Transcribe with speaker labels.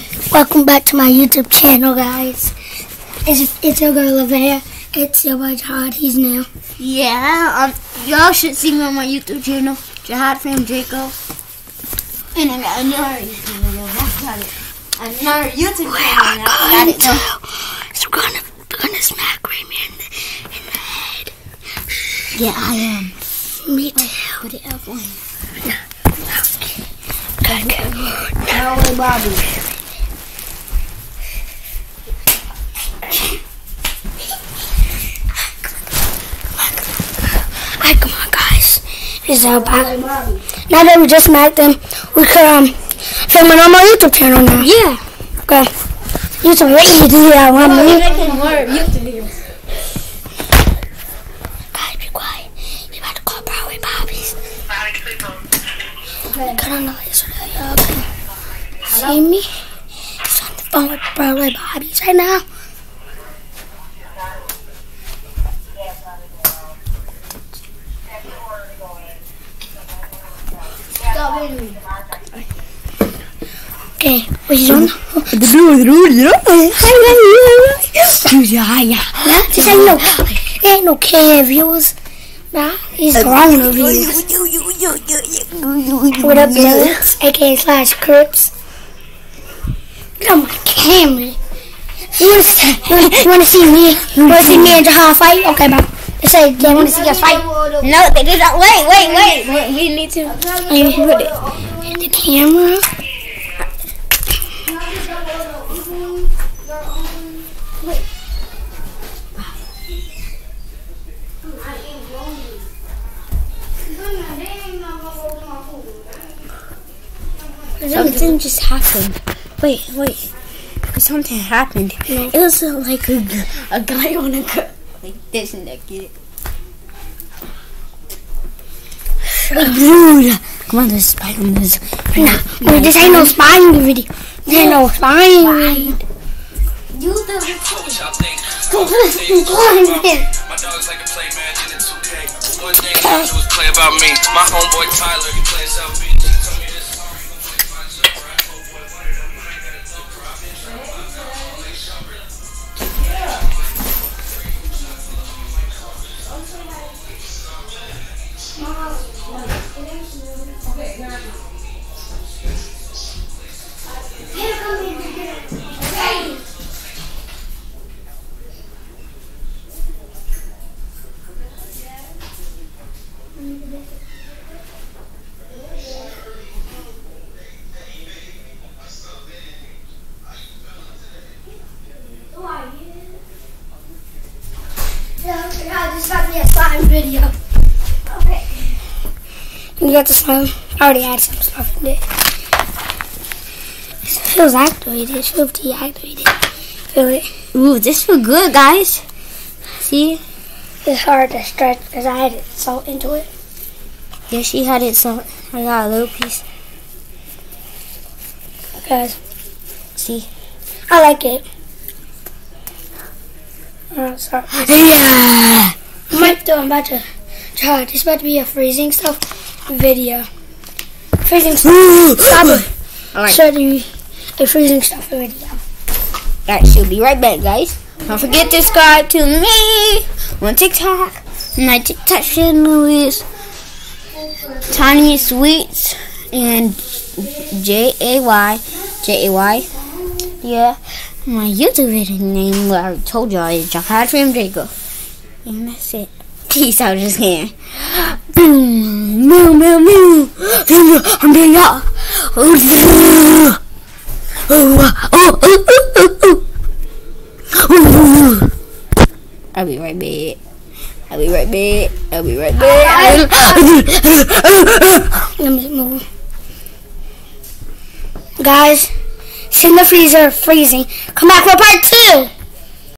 Speaker 1: Welcome back to my YouTube channel, guys. It's your girl Lavea. It's your boy Jihad. He's new.
Speaker 2: Yeah, y'all should see me on my YouTube channel, Jihad from Draco. And I got another YouTube video. That's got it. Another YouTube channel. Got it.
Speaker 1: So we're gonna smack Remy in the head.
Speaker 2: Yeah, I am.
Speaker 1: Me too.
Speaker 2: Put it up on.
Speaker 1: Okay.
Speaker 2: No way, Bobby.
Speaker 1: Alright, come on, guys. Here's our back. Now that we just smacked him, we could film it on my YouTube channel now.
Speaker 2: Yeah.
Speaker 1: Okay. YouTube, what you do that one minute?
Speaker 2: Making more YouTube videos.
Speaker 1: Guys, be quiet. You about to call Broadway Bobbies. Cut on the list. Okay. See me? He's on the phone with Broadway Bobbies right now. Okay, what you doing? This ain't no K views. Nah, he's wrong no views. What up, Bloods? aka Slash Crips. Get on my camera. You wanna see me? You wanna see me and Jihad fight? Okay, bro. They say they wanna see us fight.
Speaker 2: No, they did not. Wait. We need to put it
Speaker 1: in the camera.
Speaker 2: Something just happened. Wait. Something happened.
Speaker 1: No.
Speaker 2: It was like a guy on a car. Like this naked.
Speaker 1: Dude.
Speaker 2: Come on, there's spying this.
Speaker 1: Wait, this ain't no spying video. This ain't no spying video.
Speaker 2: You the
Speaker 3: My dog's like a play match in the 2K. One thing I do is play about me. My homeboy Tyler, he plays South Beach. He told me this song, he gon' play my jumper. I hope boy wanted that money, got a dumper. I've been trapping my dog all like Shumper.
Speaker 1: This is about to be a slime video. Okay. You got the slime? I already had some stuff in it. It feels activated. It feels deactivated. Feel it?
Speaker 2: Ooh, this feels good, guys. See?
Speaker 1: It's hard to stretch because I had salt into it.
Speaker 2: Yeah, she had it, so I got a little piece.
Speaker 1: Because
Speaker 2: See?
Speaker 1: I like it. Oh, sorry.
Speaker 2: Yeah.
Speaker 1: I'm about to try. This is about to be a freezing stuff video. Freezing stuff. Stop it.
Speaker 2: Alright.
Speaker 1: Show you a freezing stuff video.
Speaker 2: Alright, she'll be right back, guys. Don't forget to subscribe to me on TikTok. My TikTok channel is Tiny Sweets and Jay. Yeah. My YouTube video name, what I told y'all, is Jihad from Draco. And that's it. Peace out, just kidding. Boom, moo. I'm being out. I'll be right back.
Speaker 1: Let me move. Guys, it's in the freezer, freezing. Come back for part 2.